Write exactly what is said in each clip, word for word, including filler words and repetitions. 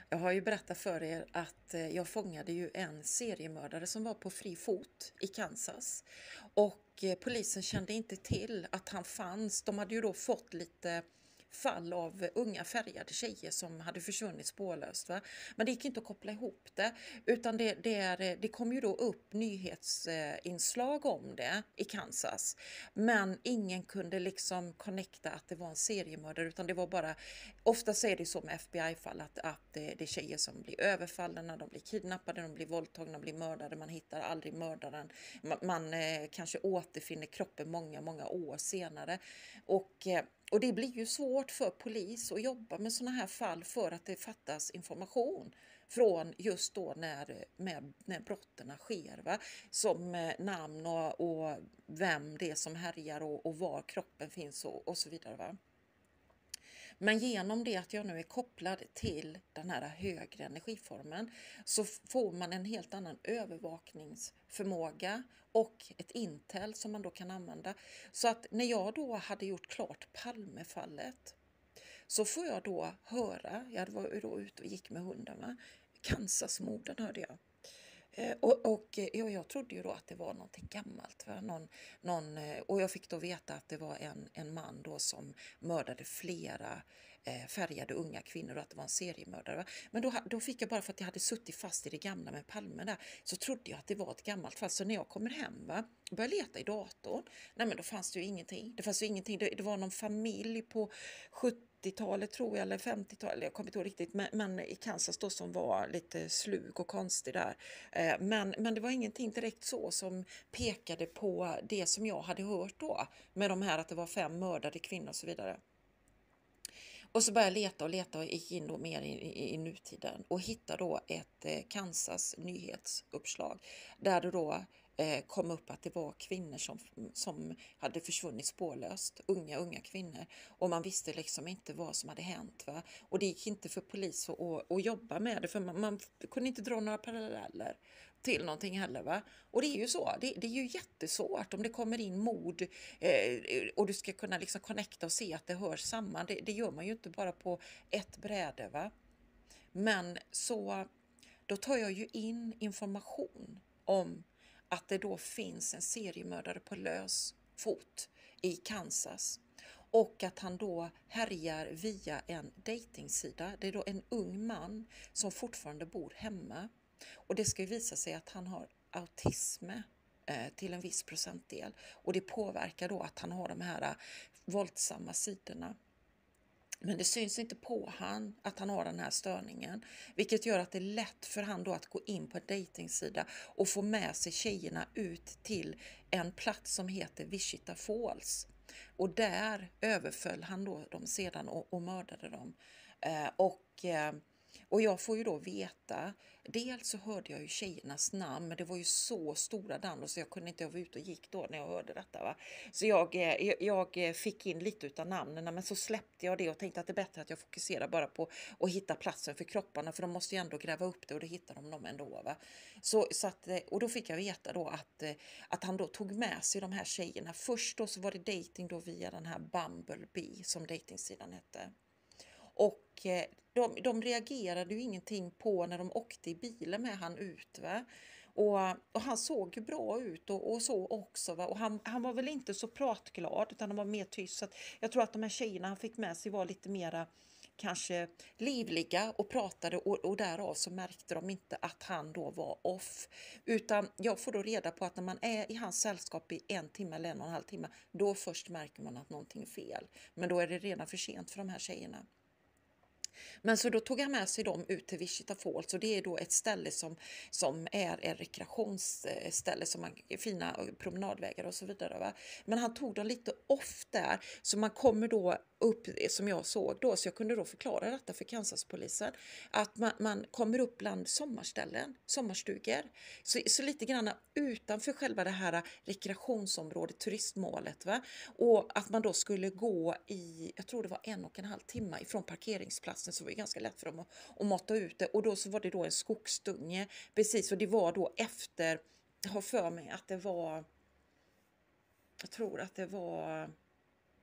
Jag har ju berättat för er att eh, jag fångade ju en seriemördare som var på fri fot i Kansas. Och eh, polisen kände inte till att han fanns. De hade ju då fått lite fall av unga färgade tjejer som hade försvunnit spårlöst. Va? Men det gick inte att koppla ihop det, utan det, det, är, det kom ju då upp nyhetsinslag om det i Kansas. Men ingen kunde liksom connecta att det var en seriemördare, utan det var bara, ofta är det så med F B I-fall att, att det, det är tjejer som blir överfallna, de blir kidnappade, de blir våldtagna, de blir mördade, man hittar aldrig mördaren. Man, man eh, kanske återfinner kroppen många, många år senare. Och eh, Och det blir ju svårt för polis att jobba med sådana här fall för att det fattas information från just då när, med, när brotten sker. Va? Som eh, namn och, och vem det är som härjar och, och var kroppen finns och, och så vidare. Va? Men genom det att jag nu är kopplad till den här högre energiformen så får man en helt annan övervakningsförmåga och ett intel som man då kan använda. Så att när jag då hade gjort klart Palmefallet så får jag då höra, jag var då ute och gick med hunden, va? Kansasmorden hörde jag. Eh, Och, och eh, ja, jag trodde ju då att det var någonting gammalt. Va? Någon, någon, eh, och jag fick då veta att det var en, en man då som mördade flera eh, färgade unga kvinnor och att det var en seriemördare. Va? Men då, ha- då fick jag bara för att jag hade suttit fast i det gamla med Palme där, så trodde jag att det var ett gammalt fall. Så när jag kommer hem, va, och började leta i datorn, nej men då fanns det ju ingenting. Det fanns ju ingenting. Det, det var någon familj på sjuttiotalet tror jag, eller femtiotalet, jag kommer inte ihåg riktigt, men, men i Kansas då som var lite slug och konstig där. Eh, Men, men det var ingenting direkt så som pekade på det som jag hade hört då. Med de här att det var fem mördade kvinnor och så vidare. Och så började jag leta och leta och gick in då mer i, i, i nutiden. Och hittade då ett eh, Kansas nyhetsuppslag. Där det då eh, kom upp att det var kvinnor som, som hade försvunnit spårlöst. Unga, unga kvinnor. Och man visste liksom inte vad som hade hänt. Va? Och det gick inte för polis att, att, att jobba med det. För man, man kunde inte dra några paralleller till någonting heller. Va? Och det är ju så. Det, det är ju jättesvårt om det kommer in mord eh, och du ska kunna liksom connecta och se att det hör samman. Det, det gör man ju inte bara på ett bräde. Va? Men så då tar jag ju in information om att det då finns en seriemördare på lös fot i Kansas. Och att han då härjar via en dejtingsida. Det är då en ung man som fortfarande bor hemma. Och det ska ju visa sig att han har autism eh, till en viss procentdel. Och det påverkar då att han har de här eh, våldsamma sidorna. Men det syns inte på han att han har den här störningen. Vilket gör att det är lätt för han då att gå in på en dejtingsida och få med sig tjejerna ut till en plats som heter Wichita Falls. Och där överföll han då dem sedan och, och mördade dem. Eh, och... Eh, och jag får ju då veta, dels så hörde jag ju tjejernas namn, men det var ju så stora namn så jag kunde inte vara ute och gick då när jag hörde detta. Va? Så jag, eh, jag fick in lite utav namnen, men så släppte jag det och tänkte att det är bättre att jag fokuserar bara på att hitta platsen för kropparna, för de måste ju ändå gräva upp det och det hittar de dem ändå. Va? Så, så att, och då fick jag veta då att, att han då tog med sig de här tjejerna. Först då så var det dating då via den här Bumblebee som datingsidan hette. Och eh, de, de reagerade ju ingenting på när de åkte i bilen med han ut. Va? Och, och han såg ju bra ut och, och så också. Va? Och han, han var väl inte så pratglad utan han var mer tyst. Så att jag tror att de här tjejerna han fick med sig var lite mera kanske livliga och pratade och, och därav så märkte de inte att han då var off. Utan jag får då reda på att när man är i hans sällskap i en timme eller en och en halv timme, då först märker man att någonting är fel. Men då är det redan för sent för de här tjejerna. Men så då tog han med sig dem ut till Wichita Falls och det är då ett ställe som, som är ett rekreationsställe som man, fina promenadvägar och så vidare. Va? Men han tog dem lite off där så man kommer då upp som jag såg då så jag kunde då förklara detta för Kansaspolisen att man, man kommer upp bland sommarställen, sommarstugor. Så, så lite grann utanför själva det här rekreationsområdet, turistmålet. Va? Och att man då skulle gå i, jag tror det var en och en halv timme ifrån parkeringsplatsen så var det ganska lätt för dem att, att måtta ut det. Och då så var det då en skogsdunge precis och det var då efter, jag har för mig att det var, jag tror att det var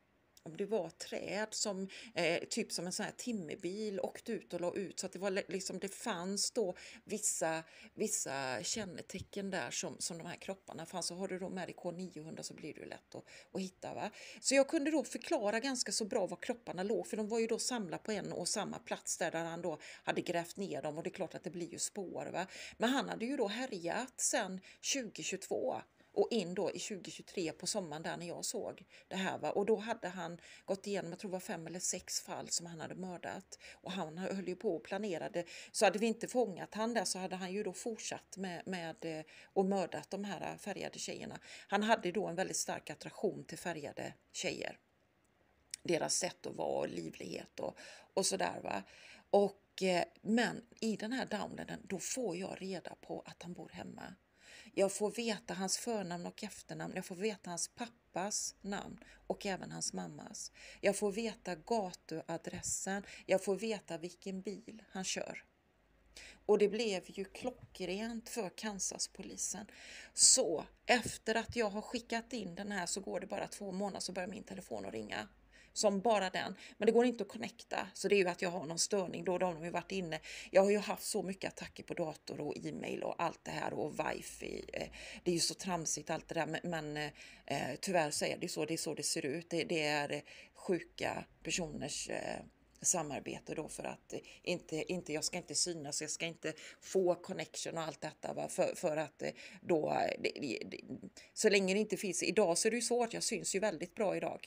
om det var träd som eh, typ som en sån här timmerbil åkte ut och la ut, så att det var le- liksom det fanns då vissa vissa kännetecken där som, som de här kropparna fanns. Så har du då med dig K nio hundra så blir det ju lätt att, att hitta, va? Så jag kunde då förklara ganska så bra var kropparna låg, för de var ju då samlade på en och samma plats där, där han då hade grävt ner dem, och det är klart att det blir ju spår, va? Men han hade ju då härjat sen tjugohundratjugotvå och in då i tjugohundratjugotre på sommaren där när jag såg det här, va? Och då hade han gått igenom, jag tror det var fem eller sex fall som han hade mördat, och han höll ju på och planerade. Så hade vi inte fångat han där så hade han ju då fortsatt med, med eh, och mördat de här färgade tjejerna. Han hade då en väldigt stark attraktion till färgade tjejer, deras sätt att vara och livlighet och, och sådär, va. Och, eh, men i den här downloaden då får jag reda på att han bor hemma. Jag får veta hans förnamn och efternamn. Jag får veta hans pappas namn och även hans mammas. Jag får veta gatuadressen. Jag får veta vilken bil han kör. Och det blev ju klockrent för Kansaspolisen. Så efter att jag har skickat in den här så går det bara två månader så börjar min telefon att ringa. Som bara den. Men det går inte att connecta. Så det är ju att jag har någon störning. Då de har ju varit inne. Jag har ju haft så mycket attacker på dator och e-mail och allt det här. Och wifi. Det är ju så tramsigt allt det där. Men, men eh, tyvärr så är det så. Det är så det ser ut. Det, det är sjuka personers eh, samarbete då, för att inte, inte, jag ska inte synas, jag ska inte få connection och allt detta, va? För, för att då, det, det, så länge det inte finns, idag så är det ju så att jag syns ju väldigt bra idag.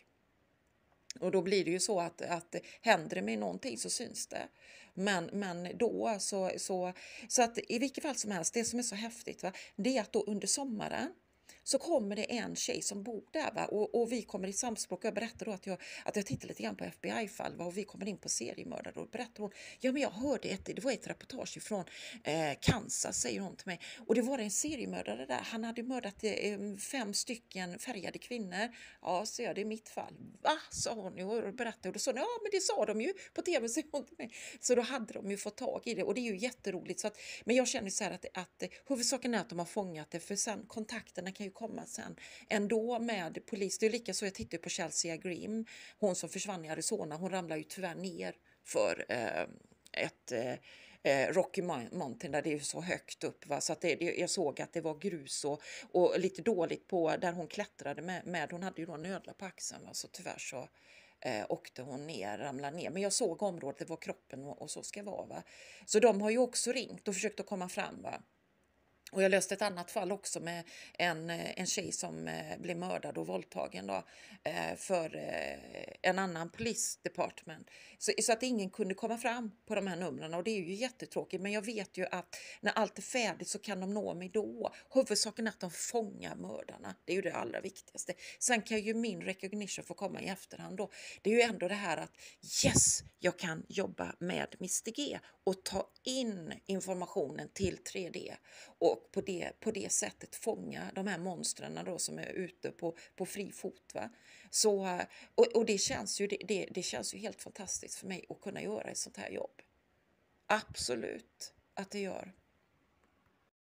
Och då blir det ju så att, att händer det med någonting så syns det. Men, men då så, så, så att i vilket fall som helst, det som är så häftigt, va? Det är att då under sommaren så kommer det en tjej som bor där, va? Och, och vi kommer i samspråk. Jag berättar då att jag, att jag tittar lite grann på F B I-fall, va? Och vi kommer in på seriemördare och berättar hon, ja men jag hörde ett, det var ett reportage från eh, Kansas, säger hon till mig. Och det var en seriemördare där, han hade mördat eh, fem stycken färgade kvinnor. Ja, så jag, det är mitt fall. Va? Sa hon ju och berättade. Och då sa hon, ja men det sa de ju på tv, säger hon till mig. Så då hade de ju fått tag i det, och det är ju jätteroligt. Så att, men jag känner så här att, att huvudsaken är att de har fångat det, för sen kontakterna kan ju komma sen ändå med polis. Det är lika så, jag tittar på Chelsea Grim, hon som försvann i Arizona, hon ramlar ju tyvärr ner för eh, ett eh, Rocky Mountain där det är så högt upp, va? Så att det, jag såg att det var grus och, och lite dåligt på där hon klättrade med, med hon hade ju då en ödla på axeln, va? Så tyvärr så eh, åkte hon ner, ramlade ner, men jag såg området, det var kroppen och, och så ska det vara, va? Så de har ju också ringt och försökt att komma fram, va? Och jag löste ett annat fall också med en, en tjej som eh, blev mördad och våldtagen då, eh, för eh, en annan polisdepartement. Så, så att ingen kunde komma fram på de här numren, och det är ju jättetråkigt. Men jag vet ju att när allt är färdigt så kan de nå mig då. Huvudsaken är att de fångar mördarna. Det är ju det allra viktigaste. Sen kan ju min recognition få komma i efterhand då. Det är ju ändå det här att yes, jag kan jobba med mister G och ta in informationen till tre D. Och på det, på det sättet fånga de här monstren då som är ute på, på fri fot, va? Så, och, och det, känns ju, det, det, det känns ju helt fantastiskt för mig att kunna göra ett sånt här jobb. Absolut att det gör.